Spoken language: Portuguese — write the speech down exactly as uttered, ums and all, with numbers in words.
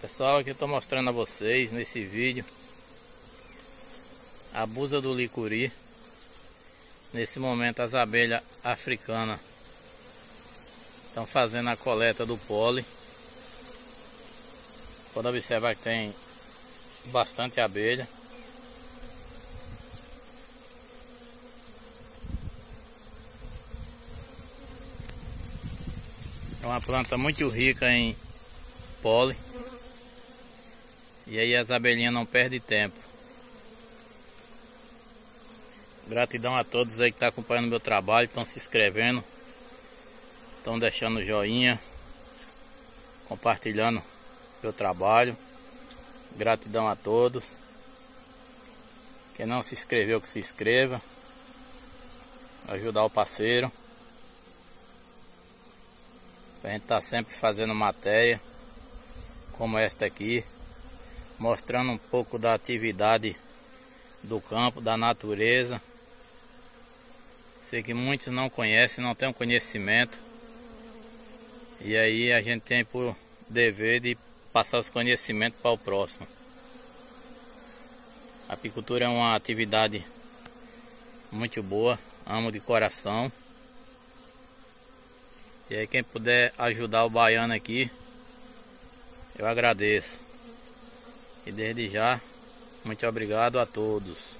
Pessoal, aqui eu estou mostrando a vocês nesse vídeo a buza do licuri. Nesse momento as abelhas africanas estão fazendo a coleta do pólen. Pode observar que tem bastante abelha. É uma planta muito rica em pólen. E aí as abelhinhas não perdem tempo. Gratidão a todos aí que estão acompanhando meu trabalho, estão se inscrevendo, estão deixando joinha, compartilhando meu trabalho. Gratidão a todos. Quem não se inscreveu, que se inscreva. Ajudar o parceiro. A gente tá sempre fazendo matéria como esta aqui, mostrando um pouco da atividade do campo, da natureza. Sei que muitos não conhecem, não têm um conhecimento. E aí a gente tem por dever de passar os conhecimentos para o próximo. A apicultura é uma atividade muito boa, amo de coração. E aí quem puder ajudar o baiano aqui, eu agradeço. E desde já, muito obrigado a todos.